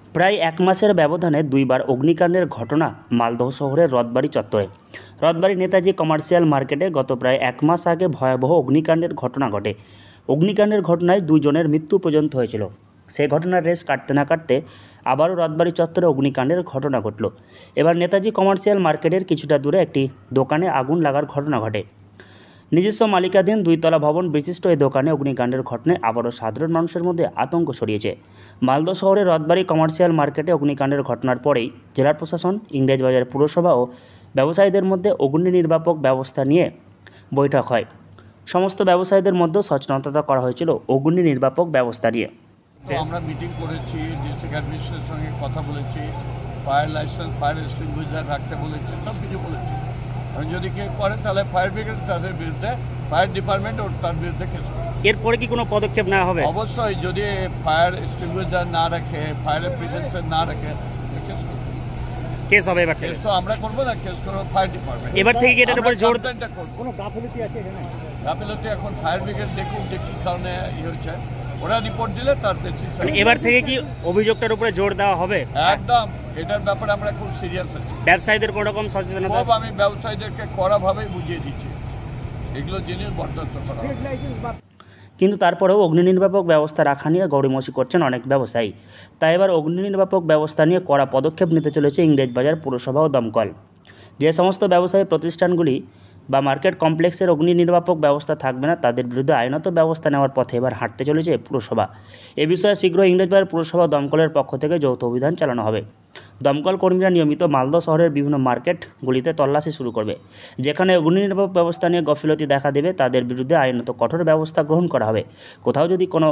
প্রায় এক মাসের ব্যবধানে দুইবার অগ্নিকাণ্ডের ঘটনা মালদহ শহরের রথবাড়ি চত্বরে। রথবাড়ি নেতাজি কমার্শিয়াল মার্কেটে গত প্রায় এক মাস আগে ভয়াবহ অগ্নিকাণ্ডের ঘটনা ঘটে। অগ্নিকাণ্ডের ঘটনায় 2 জনের মৃত্যু পর্যন্ত হয়েছিল। সেই ঘটনার রেশ কাটতে না কাটতে আবারও রথবাড়ি চত্বরে অগ্নিকাণ্ডের ঘটনা ঘটল। এবার নেতাজি কমার্শিয়াল মার্কেটের কিছুটা দূরে একটি দোকানে আগুন লাগার ঘটনা ঘটে। নিজস্ব মালিকাধীন 2 তলা ভবন বিশিষ্ট এই দোকানে অগ্নিকাণ্ডের ঘটনায় আবারও সাধারণ মানুষের মধ্যে আতঙ্ক ছড়িয়েছে। মালদহ শহরের রথবাড়ি কমার্শিয়াল মার্কেটে অগ্নিকাণ্ডের ঘটনার পরেই জেলা প্রশাসন, ইংরেজবাজার পুরসভা ও ব্যবসায়ীদের মধ্যে অগ্নি নির্বাপক ব্যবস্থা নিয়ে বৈঠক হয়। সমস্ত ব্যবসায়ীদের মধ্যে সচেতনতা করা হয়েছিল অগ্নি নির্বাপক ব্যবস্থা নিয়ে। তো আমরা মিটিং করেছি, ডিস্ট্রিক্ট অ্যাডমিনিস্ট্রেশনের সঙ্গে কথা বলেছি, ফায়ার লাইসেন্স, ফায়ার এক্সটিংগুইশার রাখতে বলেছি, সব কিছু বলেছি। এবং যদি কেউ করে তাহলে ফায়ার ব্রিগেড তাদের বিরুদ্ধে, ফায়ার ডিপার্টমেন্ট ওর তার বিরুদ্ধে কেস করে। এরপরে কি কোনো পদক্ষেপ নেওয়া হবে? অবশ্যই, যদি ফায়ার এক্সটিংগুইশার না রাখে, ফায়ার প্রিভেনশন না রাখে, কেস করবে। কেস হবে এবার? কেস তো আমরা করবো না, কেস করবো ফায়ার ডিপার্টমেন্ট। এবার থেকে কি এটার উপর জোর? কোনো গাফিলতি আছে এখানে? গাফিলতি এখন ফায়ার ব্রিগেড দেখুন যে কী কারণে হয়েছে, ওরা রিপোর্ট দিলে তার বেসিস। এবার থেকে কি অভিযোগটার উপরে জোর দেওয়া হবে? একদম, এটার ব্যাপারে আমরা খুব সিরিয়াস আছি। ব্যবসায়ীদের কোনো রকম সচেতনতা? আমি ব্যবসায়ীদেরকে কড়াভাবেই বুঝিয়ে দিচ্ছি, এগুলো জিনিস বরদাস্ত করা হবে। কিন্তু তারপরেও অগ্নি নির্বাপক ব্যবস্থা রাখা নিয়ে গড়িমসি করছেন অনেক ব্যবসায়ী। তাই এবার অগ্নি নির্বাপক ব্যবস্থা নিয়ে কড়া পদক্ষেপ নিতে চলেছে ইংরেজবাজার পুরসভা ও দমকল। যে সমস্ত ব্যবসায়ী প্রতিষ্ঠানগুলি বা মার্কেট কমপ্লেক্সের অগ্নি নির্বাপক ব্যবস্থা থাকবে না, তাদের বিরুদ্ধে আইনত ব্যবস্থা নেওয়ার পথে এবার হাঁটতে চলেছে পুরসভা। এ বিষয়ে শীঘ্রই ইংরেজবাজার পুরসভা দমকলের পক্ষ থেকে যৌথ অভিযান চালানো হবে। দমকল কর্মীরা নিয়মিত মালদহ শহরের বিভিন্ন মার্কেটগুলিতে তল্লাশি শুরু করবে। যেখানে অগ্নি নির্বাপক ব্যবস্থা নিয়ে গাফিলতি দেখা দেবে, তাদের বিরুদ্ধে আইনত কঠোর ব্যবস্থা গ্রহণ করা হবে। কোথাও যদি কোনো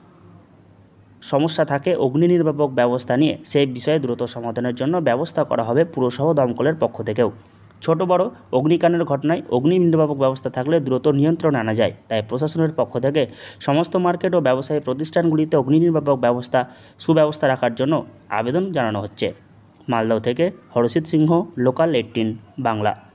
সমস্যা থাকে অগ্নি নির্বাপক ব্যবস্থা নিয়ে, সেই বিষয়ে দ্রুত সমাধানের জন্য ব্যবস্থা করা হবে পুরসভা দমকলের পক্ষ থেকেও। ছোট বড় অগ্নিকাণ্ডের ঘটনায় অগ্নি নির্বাপক ব্যবস্থা থাকলে দ্রুত নিয়ন্ত্রণে আনা যায়। তাই প্রশাসনের পক্ষ থেকে সমস্ত মার্কেট ও ব্যবসায়ী প্রতিষ্ঠানগুলিতে অগ্নি নির্বাপক সুব্যবস্থা রাখার জন্য আবেদন জানানো হচ্ছে। মালদহ থেকে হরষিত সিংহ, লোকাল 18 বাংলা।